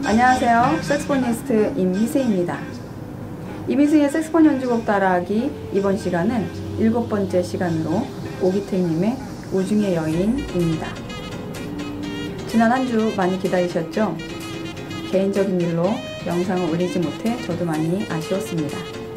안녕하세요. 색스포니스트 임희세입니다. 임희세의 색스폰 연주곡 따라하기 이번 시간은 7번째 시간으로 오기택님의 우중의 여인입니다. 지난 한 주 많이 기다리셨죠? 개인적인 일로 영상을 올리지 못해 저도 많이 아쉬웠습니다.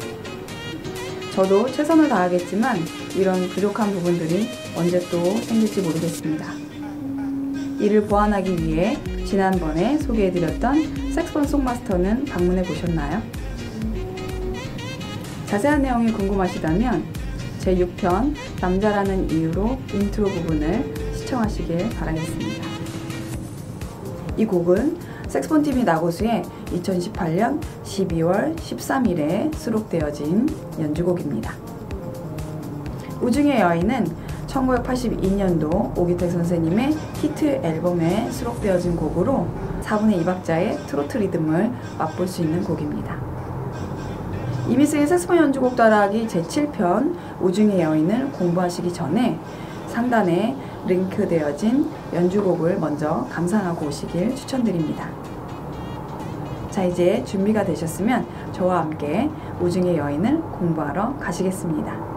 저도 최선을 다하겠지만 이런 부족한 부분들이 언제 또 생길지 모르겠습니다. 이를 보완하기 위해 지난번에 소개해드렸던 색스폰 송마스터는 방문해 보셨나요? 자세한 내용이 궁금하시다면 제6편 남자라는 이유로 인트로 부분을 시청하시길 바라겠습니다. 이 곡은 색스폰TV 나고수의 2018년 12월 13일에 수록되어진 연주곡입니다. 우중의 여인은 1982년도 오기택 선생님의 히트 앨범에 수록되어진 곡으로 4분의 2박자의 트로트 리듬을 맛볼 수 있는 곡입니다. 임희세의 색스폰 연주곡 따라하기 제7편 우중의 여인을 공부하시기 전에 상단에 링크되어진 연주곡을 먼저 감상하고 오시길 추천드립니다. 자, 이제 준비가 되셨으면 저와 함께 우중의 여인을 공부하러 가시겠습니다.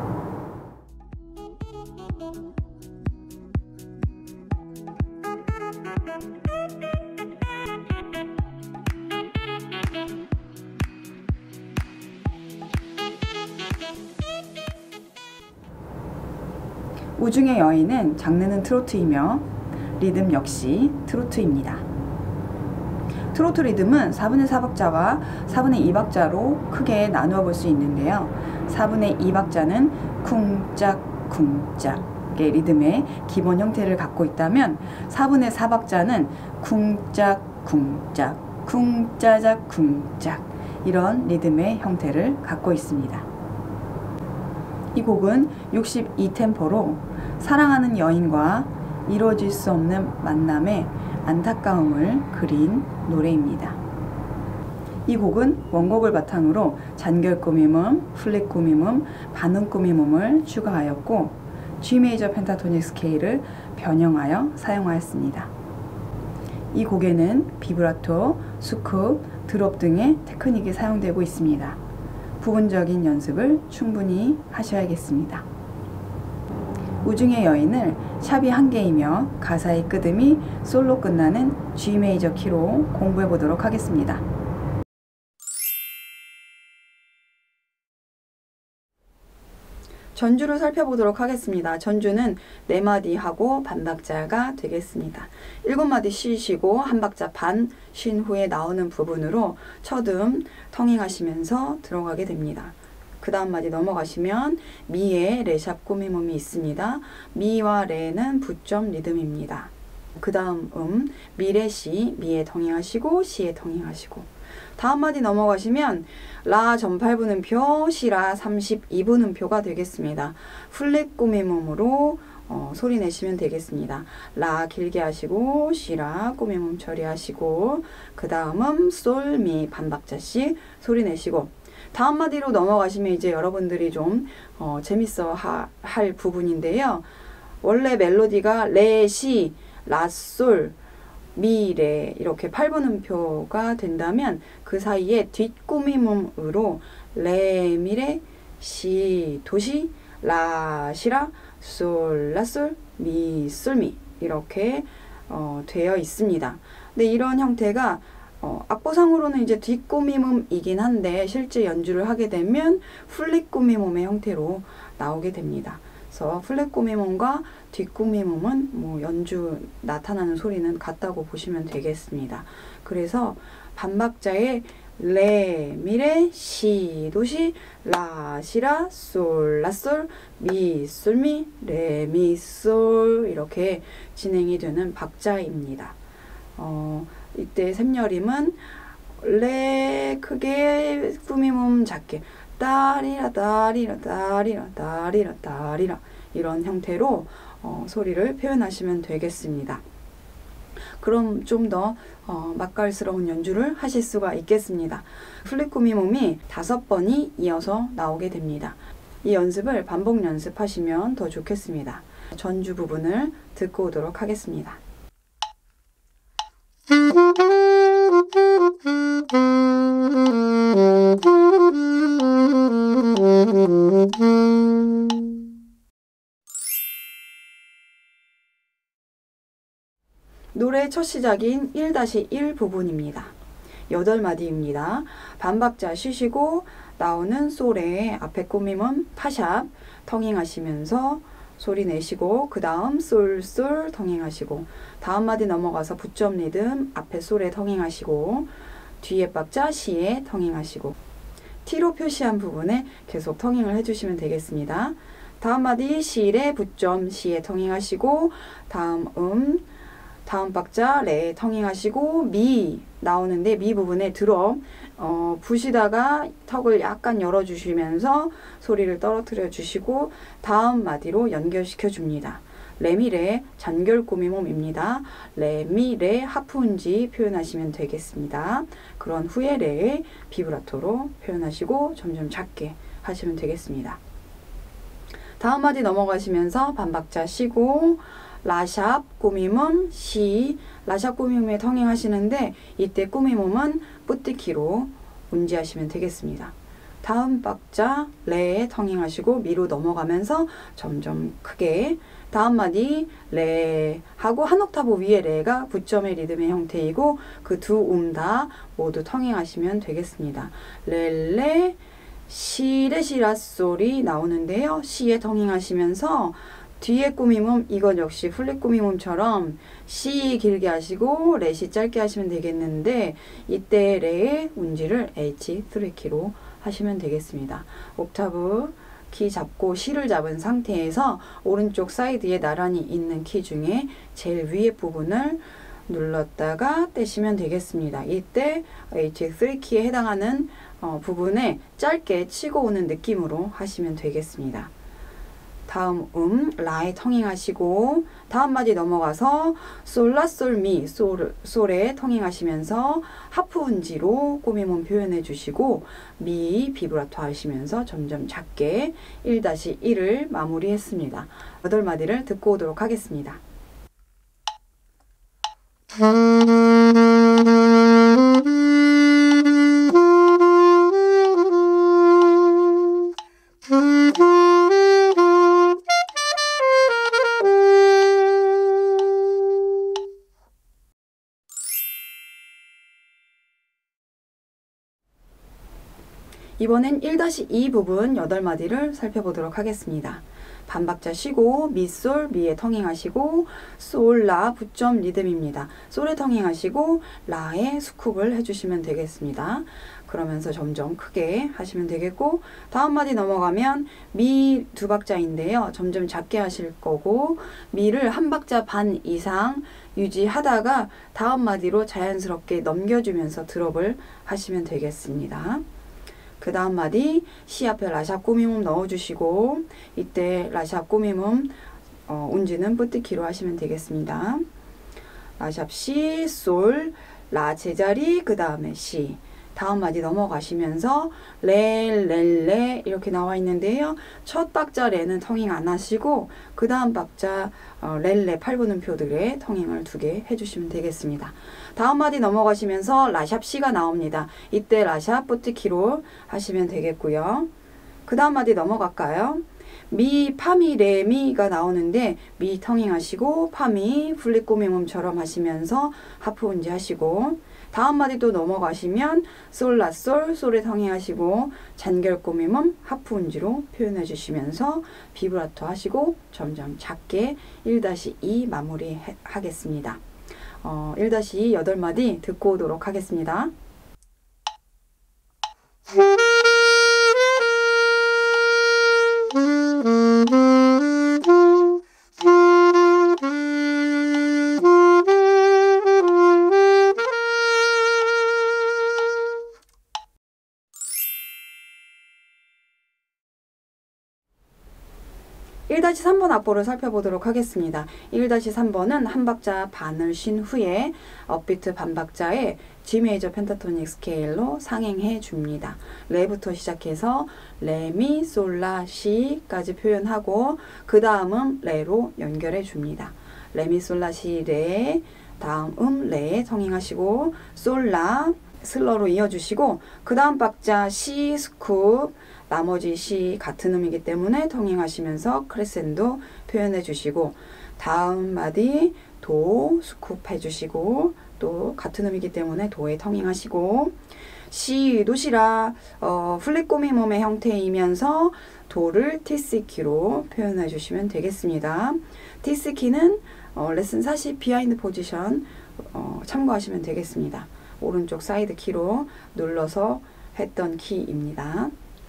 우중의 여인은 장르는 트로트이며 리듬 역시 트로트입니다. 트로트 리듬은 4분의 4박자와 4분의 2박자로 크게 나누어 볼 수 있는데요. 4분의 2박자는 쿵짝 쿵짝의 리듬의 기본 형태를 갖고 있다면 4분의 4박자는 쿵짝 쿵짝 쿵짜작 쿵짝 이런 리듬의 형태를 갖고 있습니다. 이 곡은 62템포로 사랑하는 여인과 이루어질 수 없는 만남의 안타까움을 그린 노래입니다. 이 곡은 원곡을 바탕으로 잔결 꾸밈음, 플랫 꾸밈음, 반음 꾸밈음을 추가하였고 G 메이저 펜타토닉 스케일을 변형하여 사용하였습니다. 이 곡에는 비브라토, 수쿱, 드롭 등의 테크닉이 사용되고 있습니다. 부분적인 연습을 충분히 하셔야겠습니다. 우중의 여인을 샵이 1개이며 가사의 끄듬이 솔로 끝나는 G 메이저 키로 공부해 보도록 하겠습니다. 전주를 살펴보도록 하겠습니다. 전주는 4마디 하고 반박자가 되겠습니다. 7마디 쉬시고 한 박자 반 쉰 후에 나오는 부분으로 첫음 텅잉하시면서 들어가게 됩니다. 그 다음 마디 넘어가시면 미에 레샵 꾸밈음이 있습니다. 미와 레는 부점 리듬입니다. 그 다음 미레 시, 미에 텅잉하시고 시에 텅잉하시고 다음 마디 넘어가시면 라 전8분음표, 시라 32분음표가 되겠습니다. 플랫 꾸밈음으로 소리 내시면 되겠습니다. 라 길게 하시고 시라 꾸밈음 처리하시고 그 다음은 솔, 미 반박자씩 소리 내시고 다음 마디로 넘어가시면 이제 여러분들이 좀 재밌어 할 부분인데요. 원래 멜로디가 레, 시, 라, 솔, 미, 레 이렇게 8분음표가 된다면 그 사이에 뒷꾸밈음으로 레, 미, 레, 시, 도시, 라, 시라, 솔, 라, 솔, 미, 솔, 미 이렇게 되어 있습니다. 근데 이런 형태가 악보상으로는 이제 뒷꾸밈음이긴 한데 실제 연주를 하게 되면 플랫 꾸밈음의 형태로 나오게 됩니다. 그래서 플랫 꾸밈음과 뒷꾸밈음은 뭐 연주 나타나는 소리는 같다고 보시면 되겠습니다. 그래서 반박자에 레, 미, 레, 시, 도시, 라, 시라, 솔, 라, 솔, 미, 솔, 미, 레, 미, 솔 이렇게 진행이 되는 박자입니다. 이때 샘여림은 레 크게 꾸밈음 작게 따리라 따리라 따리라 따리라 따리라 이런 형태로 소리를 표현하시면 되겠습니다. 그럼 좀 더 맛깔스러운 연주를 하실 수가 있겠습니다. 플랫 꾸밈음이 5번이 이어서 나오게 됩니다. 이 연습을 반복 연습하시면 더 좋겠습니다. 전주 부분을 듣고 오도록 하겠습니다. 노래의 첫 시작인 1-1 부분입니다. 8마디입니다. 반박자 쉬시고 나오는 솔의 앞에 꾸밈은 파샵 텅잉하시면서 소리 내시고 그 다음 솔솔 텅잉하시고 다음 마디 넘어가서 붙점 리듬 앞에 솔에 텅잉하시고 뒤에 박자 시에 텅잉하시고 T로 표시한 부분에 계속 텅잉을 해주시면 되겠습니다. 다음 마디 시에 붙점 시에 텅잉하시고 다음 박자 레 텅잉하시고 미 나오는데 미 부분에 드럼 부시다가 턱을 약간 열어주시면서 소리를 떨어뜨려 주시고 다음 마디로 연결시켜 줍니다. 레미레 잔결 꾸미몸입니다. 레미레 하프운지 표현하시면 되겠습니다. 그런 후에 레 비브라토로 표현하시고 점점 작게 하시면 되겠습니다. 다음 마디 넘어가시면서 반박자 쉬고 라샵 꾸미몸 시 라샵 꾸미몸에 텅잉 하시는데 이때 꾸미몸은 뿌띠키로 운지하시면 되겠습니다. 다음 박자 레에 텅잉 하시고 미로 넘어가면서 점점 크게 다음 마디 레 하고 한 옥타브 위에 레가 붙점의 리듬의 형태이고 그 두 다 모두 텅잉 하시면 되겠습니다. 레레 시레시라 소리 나오는데요. 시에 텅잉 하시면서 뒤에 꾸밈음 이건 역시 플립 꾸밈음처럼 시 길게 하시고 레시 짧게 하시면 되겠는데 이때 레의 운지를 H3키로 하시면 되겠습니다. 옥타브 키 잡고 시를 잡은 상태에서 오른쪽 사이드에 나란히 있는 키 중에 제일 위에 부분을 눌렀다가 떼시면 되겠습니다. 이때 H3키에 해당하는 부분에 짧게 치고 오는 느낌으로 하시면 되겠습니다. 다음 라에 텅잉 하시고 다음 마디 넘어가서 솔라솔미 솔에 텅잉 하시면서 하프 운지로 꾸밈음 표현해 주시고 미 비브라토 하시면서 점점 작게 1-1을 마무리했습니다. 8마디를 듣고 오도록 하겠습니다. 이번엔 1-2 부분 8마디를 살펴보도록 하겠습니다. 반박자 쉬고 미솔 미에 텅잉 하시고 솔 라 붙점 리듬입니다. 솔에 텅잉 하시고 라에 스쿱을 해주시면 되겠습니다. 그러면서 점점 크게 하시면 되겠고 다음 마디 넘어가면 미 두 박자인데요. 점점 작게 하실 거고 미를 한 박자 반 이상 유지하다가 다음 마디로 자연스럽게 넘겨주면서 드롭을 하시면 되겠습니다. 그 다음 마디 시 앞에 라샵 꾸밈음 넣어주시고 이때 라샵 꾸밈음 운지는 뿌띠키로 하시면 되겠습니다. 라샵 시, 솔, 라 제자리 그 다음에 시 다음 마디 넘어가시면서 레 이렇게 나와 있는데요. 첫 박자 레는 텅잉 안 하시고 그 다음 박자 레 8분음표들의 텅잉을 2개 해주시면 되겠습니다. 다음 마디 넘어가시면서 라샵 C가 나옵니다. 이때 라샵 뿌띠키로 하시면 되겠고요. 그 다음 마디 넘어갈까요? 미, 파미, 레미가 나오는데 미 텅잉 하시고 파미 플립 꾸밈음처럼 하시면서 하프 운지 하시고 다음 마디 또 넘어가시면 솔, 라, 솔에 텅잉 하시고 잔결 꾸밈음 하프 운지로 표현해 주시면서 비브라토 하시고 점점 작게 1-2 마무리 하겠습니다. 1-2 8마디 듣고 오도록 하겠습니다. 1-3번 악보를 살펴보도록 하겠습니다. 1-3번은 한 박자 반을 쉰 후에 업비트 반박자에 G 메이저 펜타토닉 스케일로 상행해 줍니다. 레부터 시작해서 레, 미, 솔, 라, 시까지 표현하고 그 다음은 레로 연결해 줍니다. 레, 미, 솔, 라, 시, 레 다음 레에 텅잉하시고 솔, 라 슬러로 이어주시고 그 다음 박자 시, 스쿱 나머지 시 같은 음이기 때문에 텅잉하시면서 크레센도 표현해 주시고, 다음 마디 도 스쿱 해주시고, 또 같은 음이기 때문에 도에 텅잉하시고, 시, 도시라 플랫 꼬미몸의 형태이면서 도를 T스키로 표현해 주시면 되겠습니다. T스키는 레슨 40 비하인드 포지션 참고하시면 되겠습니다. 오른쪽 사이드 키로 눌러서 했던 키입니다.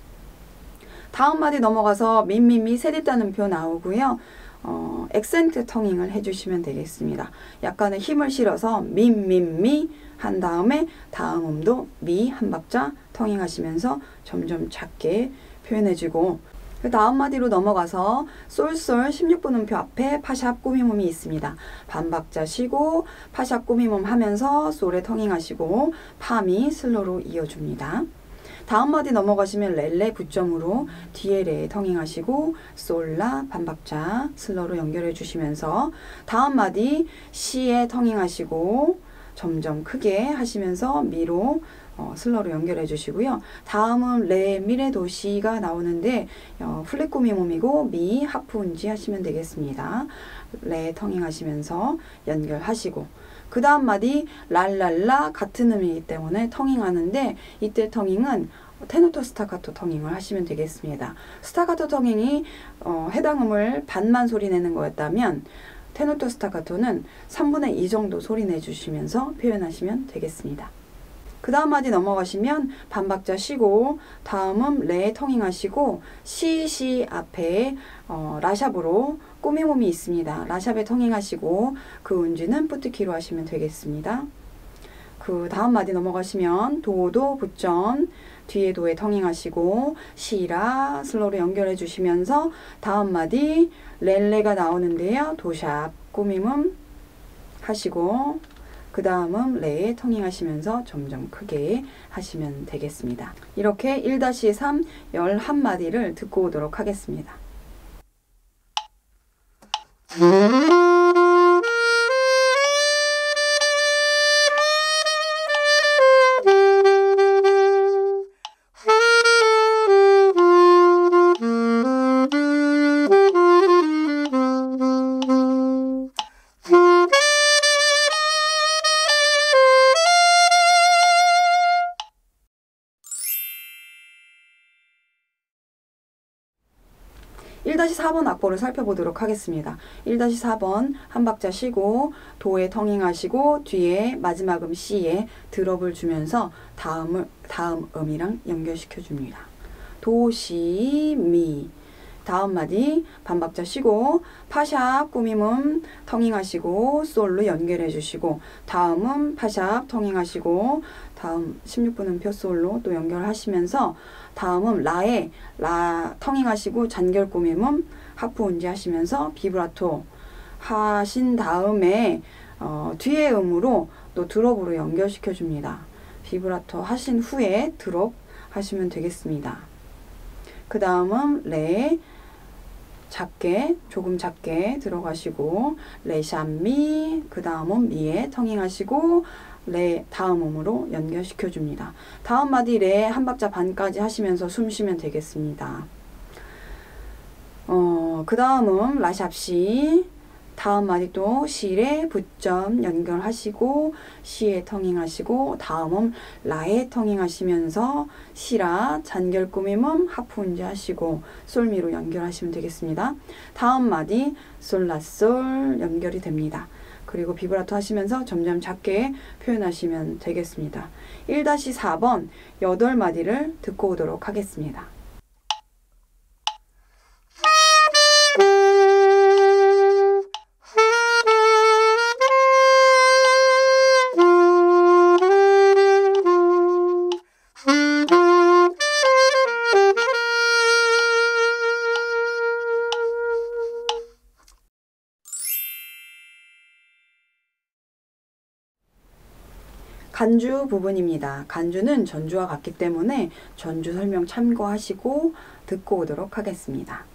다음 마디 넘어가서 민미미 세디다는 표 나오고요. 액센트 텅잉을 해주시면 되겠습니다. 약간의 힘을 실어서 민민미 한 다음에 다음 음도 미 한 박자 텅잉 하시면서 점점 작게 표현해주고, 그 다음 마디로 넘어가서 솔솔 16분 음표 앞에 파샵 꾸미몸이 있습니다. 반박자 쉬고 파샵 꾸미몸 하면서 솔에 텅잉 하시고 파미 슬로로 이어줍니다. 다음 마디 넘어가시면 렐레 9점으로 뒤에 레 텅잉 하시고 솔라 반박자 슬로로 연결해 주시면서 다음 마디 시에 텅잉 하시고 점점 크게 하시면서 미로 슬로로 연결해 주시고요. 다음은 레 미레 도시가 나오는데 플랫 꾸미몸이고 미 하프 운지 하시면 되겠습니다. 레 텅잉 하시면서 연결하시고, 그 다음 마디 랄랄라 같은 음이기 때문에 텅잉 하는데, 이때 텅잉은 테노토 스타카토 텅잉을 하시면 되겠습니다. 스타카토 텅잉이 해당 음을 반만 소리 내는 거였다면 테노토 스타카토는 3분의 2 정도 소리 내주시면서 표현하시면 되겠습니다. 그 다음 마디 넘어가시면 반박자 쉬고 다음은 레 텅잉 하시고 시 앞에 라샵으로 꾸미몸이 있습니다. 라샵에 텅잉 하시고 그 운지는 푸트키로 하시면 되겠습니다. 그 다음 마디 넘어가시면 도도 붙점 뒤에 도에 텅잉 하시고 시라 슬로로 연결해 주시면서 다음 마디 렐레가 나오는데요. 도샵 꾸밈음 하시고 그 다음은 레에 텅잉 하시면서 점점 크게 하시면 되겠습니다. 이렇게 1-3 11마디를 듣고 오도록 하겠습니다. 1-4번 악보를 살펴보도록 하겠습니다. 1-4번 한 박자 쉬고 도에 텅잉 하시고 뒤에 마지막 음 C에 드롭을 주면서 다음 음이랑 연결시켜 줍니다. 도, 시, 미. 다음 마디 반박자 쉬고 파샵 꾸밈음 텅잉 하시고 솔로 연결해 주시고 다음은 파샵 텅잉 하시고 다음 16분 음표 솔로 또 연결하시면서 다음은 라에 라 텅잉 하시고 잔결 꾸밈음 하프 운지 하시면서 비브라토 하신 다음에 뒤에 음으로 또 드롭으로 연결시켜 줍니다. 비브라토 하신 후에 드롭 하시면 되겠습니다. 그 다음은 레 작게 조금 작게 들어가시고 레샵미 그 다음은 미에 텅잉 하시고 레 다음 음으로 연결시켜 줍니다. 다음 마디 레 한 박자 반까지 하시면서 숨 쉬면 되겠습니다. 그 다음은 라샵시 다음 마디 또 시에 붙점 연결하시고 시에 텅잉 하시고 다음은 라에 텅잉 하시면서 시라 잔결 꾸밈음 하프 운지 하시고 솔미로 연결하시면 되겠습니다. 다음 마디 솔라솔 연결이 됩니다. 그리고 비브라토 하시면서 점점 작게 표현하시면 되겠습니다. 1-4번 8마디를 듣고 오도록 하겠습니다. 간주 부분입니다. 간주는 전주와 같기 때문에 전주 설명 참고하시고 듣고 오도록 하겠습니다.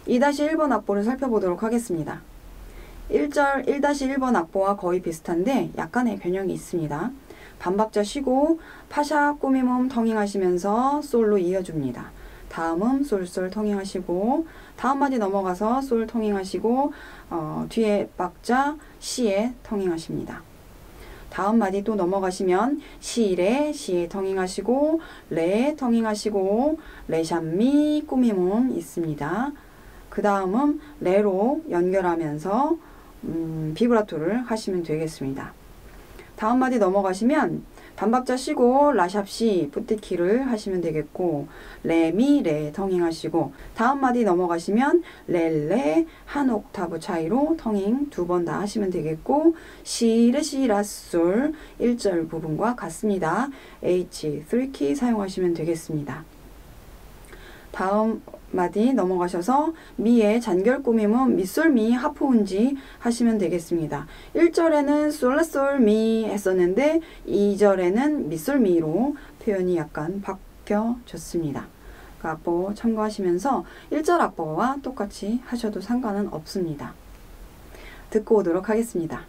2-1번 악보를 살펴보도록 하겠습니다. 1절 1-1번 악보와 거의 비슷한데 약간의 변형이 있습니다. 반박자 쉬고 파샵 꾸미몸 텅잉하시면서 솔로 이어줍니다. 다음은 솔솔 텅잉하시고 다음 마디 넘어가서 솔 텅잉하시고 뒤에 박자 시에 텅잉하십니다. 다음 마디 또 넘어가시면 시레 시에 텅잉하시고 레 텅잉하시고 레샵미 꾸미몸 있습니다. 그 다음은 레로 연결하면서 비브라토를 하시면 되겠습니다. 다음 마디 넘어가시면 반박자 쉬고 라샵시 푸티키를 하시면 되겠고 레미 레 텅잉하시고 다음 마디 넘어가시면 렐레 한 옥타브 차이로 텅잉 2번 다 하시면 되겠고 시레 시라솔 1절 부분과 같습니다. H 3키 사용하시면 되겠습니다. 다음 마디 넘어가셔서 미의 잔결 꾸밈은 미솔미 하프운지 하시면 되겠습니다. 1절에는 솔라솔미 했었는데 2절에는 미솔미로 표현이 약간 바뀌어졌습니다. 그 악보 참고하시면서 1절 악보와 똑같이 하셔도 상관은 없습니다. 듣고 오도록 하겠습니다.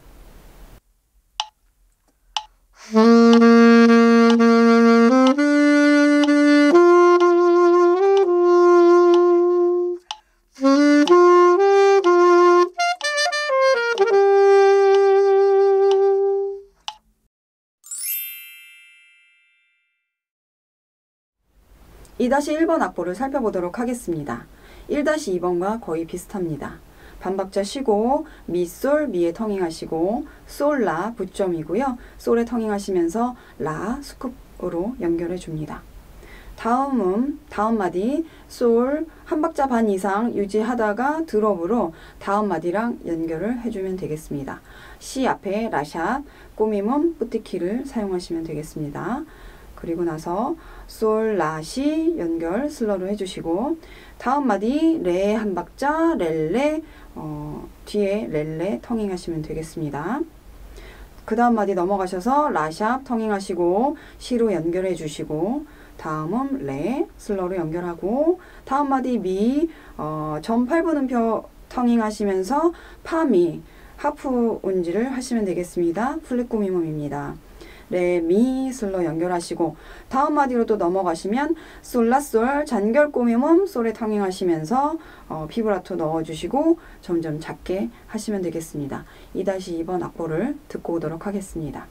이 1번 악보를 살펴보도록 하겠습니다. 1-2번과 거의 비슷합니다. 반박자 쉬고 미, 솔, 미에 텅잉하시고 솔, 라, 부점이고요. 솔에 텅잉하시면서 라, 스쿱으로 연결해 줍니다. 다음 마디 솔 한 박자 반 이상 유지하다가 드롭으로 다음 마디랑 연결을 해주면 되겠습니다. 시 앞에 라샵, 꾸밈음, 뿌티키를 사용하시면 되겠습니다. 그리고 나서 솔, 라, 시 연결 슬러로 해주시고 다음 마디 레 한 박자 렐레 뒤에 렐레 텅잉하시면 되겠습니다. 그 다음 마디 넘어가셔서 라샵 텅잉하시고 시로 연결해 주시고 다음은 레 슬러로 연결하고 다음 마디 미 전 8분음표 텅잉하시면서 파미 하프 운지를 하시면 되겠습니다. 플립 꾸미몸입니다. 레, 미, 솔로 연결하시고 다음 마디로 또 넘어가시면 솔라솔 잔결 꾸밈음 솔에 텅잉하시면서 비브라토 넣어주시고 점점 작게 하시면 되겠습니다. 2-2번 악보를 듣고 오도록 하겠습니다.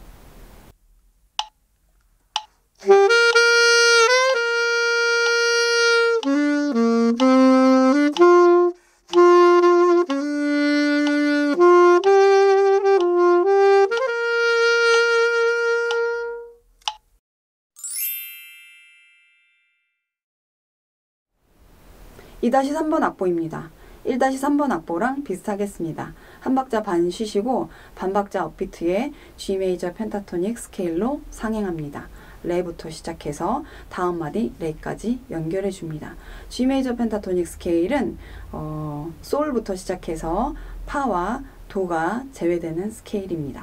이 3번 악보입니다. 1-3번 악보랑 비슷하겠습니다. 한 박자 반 쉬시고 반박자 업비트에 G 메이저 펜타토닉 스케일로 상행합니다. 레부터 시작해서 다음 마디 레까지 연결해 줍니다. G 메이저 펜타토닉 스케일은 솔부터 시작해서 파와 도가 제외되는 스케일입니다.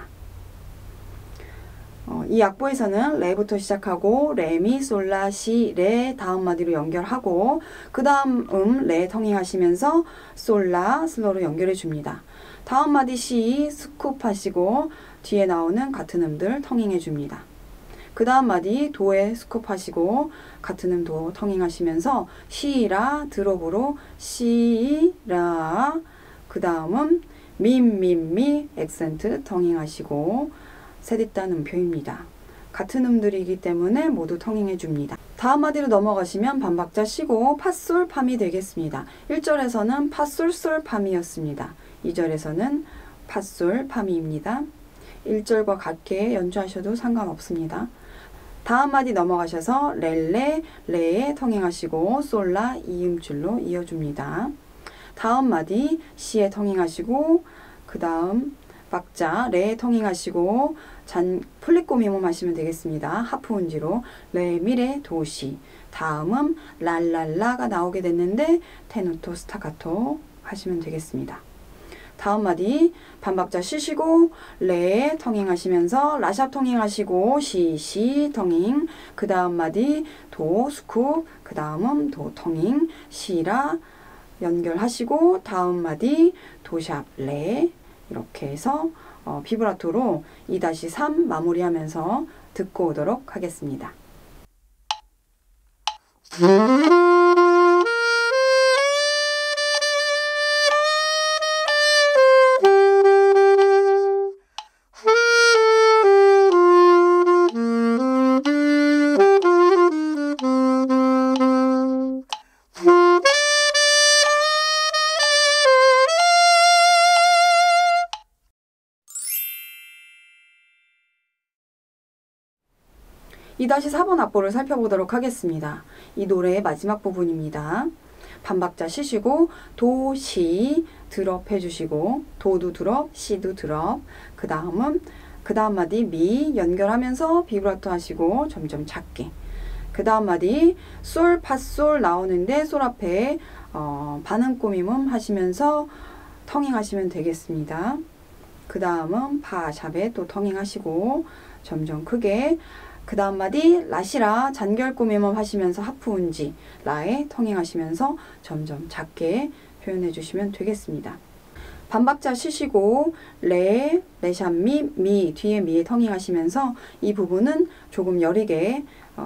이 악보에서는 레부터 시작하고 레, 미, 솔, 라, 시, 레 다음 마디로 연결하고 그 다음 레 텅잉하시면서 솔, 라, 슬로로 연결해 줍니다. 다음 마디 시 스쿱 하시고 뒤에 나오는 같은 음들 텅잉해 줍니다. 그 다음 마디 도에 스쿱 하시고 같은 음 도 텅잉하시면서 시, 라, 드롭으로 시, 라 그 다음은 미 액센트 텅잉하시고 셋잇단 음표입니다. 같은 음들이기 때문에 모두 텅잉해 줍니다. 다음 마디로 넘어가시면 반박자 쉬고 파솔 팜이 되겠습니다. 1절에서는 파솔솔 팜이었습니다. 2절에서는 파솔 팜이입니다. 1절과 같게 연주하셔도 상관없습니다. 다음 마디 넘어가셔서 렐레, 레에 텅잉하시고 솔라 이음줄로 이어줍니다. 다음 마디 시에 텅잉하시고 그 다음 박자 레 텅잉하시고 플립 꾸미몸 하시면 되겠습니다. 하프 운지로 레, 미, 레, 도, 시 다음은 랄랄라가 나오게 됐는데 테누토, 스타카토 하시면 되겠습니다. 다음 마디 반박자 쉬시고 레 텅잉하시면서 라샵 텅잉하시고 시 텅잉 그 다음 마디 도 스쿱 그 다음은 도 텅잉 시라 연결하시고 다음 마디 도샵 레 이렇게 해서 비브라토로 2-3 마무리하면서 듣고 오도록 하겠습니다. 이 4번 악보를 살펴보도록 하겠습니다. 이 노래의 마지막 부분입니다. 반박자 쉬시고 도, 시 드롭 해주시고 도도 드롭, 시도 드롭 그 다음 마디 미 연결하면서 비브라토 하시고 점점 작게 그 다음 마디 솔, 파, 솔 나오는데 솔 앞에 반음 꾸밈음 하시면서 텅잉 하시면 되겠습니다. 그 다음은 파, 샵에 또 텅잉 하시고 점점 크게 그 다음 마디 라시라 잔결 꾸밈음 하시면서 하프 운지 라에 텅잉 하시면서 점점 작게 표현해 주시면 되겠습니다. 반박자 쉬시고 레, 레샵 미 뒤에 미에 텅잉 하시면서 이 부분은 조금 여리게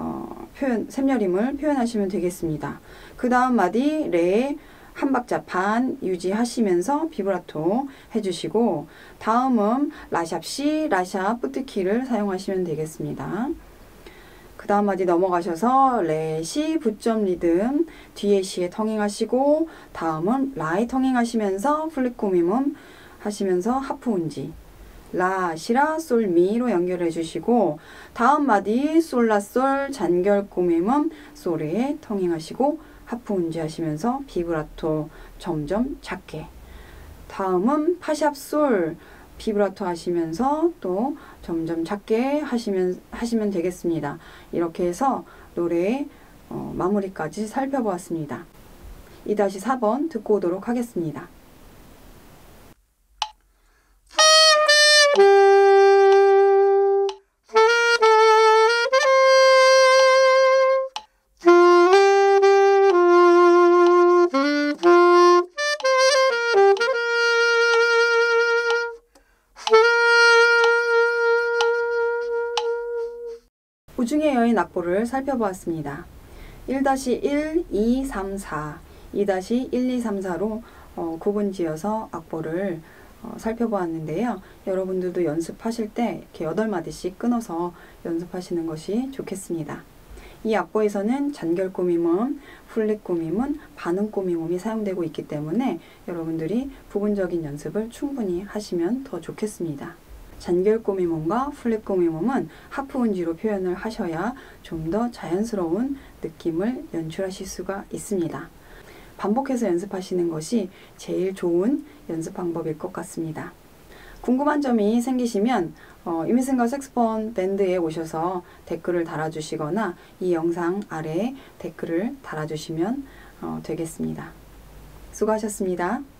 샘여림을 표현하시면 되겠습니다. 그 다음 마디 레 한 박자 반 유지하시면서 비브라토 해주시고 다음은 라샵 시, 라샵 뿌트키를 사용하시면 되겠습니다. 그 다음 마디 넘어가셔서 레, 시, 부점 리듬 뒤에 시에 텅잉 하시고 다음은 라에 텅잉 하시면서 플립 꾸밈음 하시면서 하프 운지 라, 시라, 솔, 미로 연결해 주시고 다음 마디 솔, 라, 솔 잔결 꾸밈음 솔에 텅잉 하시고 하프 운지 하시면서 비브라토 점점 작게 다음은 파샵 솔 비브라토 하시면서 또 점점 작게 하시면 되겠습니다. 이렇게 해서 노래의 마무리까지 살펴보았습니다. 2-4번 듣고 오도록 하겠습니다. 우중의 여인 악보를 살펴보았습니다. 1-1, 2, 3, 4, 2-1, 2, 3, 4로 구분지어서 악보를 살펴보았는데요. 여러분들도 연습하실 때 이렇게 8마디씩 끊어서 연습하시는 것이 좋겠습니다. 이 악보에서는 잔결 꾸밈음, 플립 꾸밈음, 반음 꾸밈음이 사용되고 있기 때문에 여러분들이 부분적인 연습을 충분히 하시면 더 좋겠습니다. 잔결 꾸밈음과 플립 꾸밈음은 하프 운지로 표현을 하셔야 좀 더 자연스러운 느낌을 연출하실 수가 있습니다. 반복해서 연습하시는 것이 제일 좋은 연습 방법일 것 같습니다. 궁금한 점이 생기시면 이민생과 색스폰 밴드에 오셔서 댓글을 달아주시거나 이 영상 아래에 댓글을 달아주시면 되겠습니다. 수고하셨습니다.